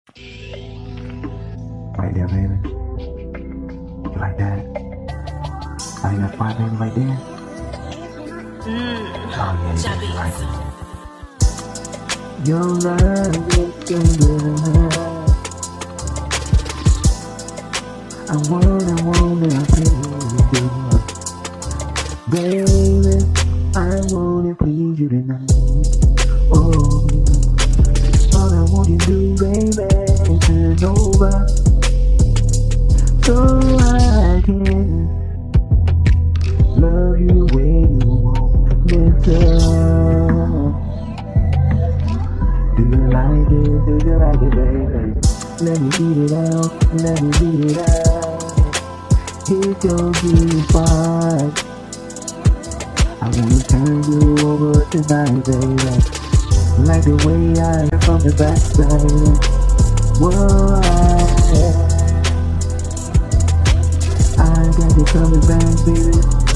Right there, baby. You like that? I think that's why, baby, right there. Oh yeah, you right. Your love is good. I wanna please you, baby. I wanna please you tonight. Oh, all I want you to do, baby, is turn over so I can love you the way you want. Listen, do you like it? Do you like it, baby? Let me beat it out. Let me beat it out. Hit your G-spot. I wanna turn you over tonight, baby. Like the way I am from the backside. Whoa, I got you coming back, baby.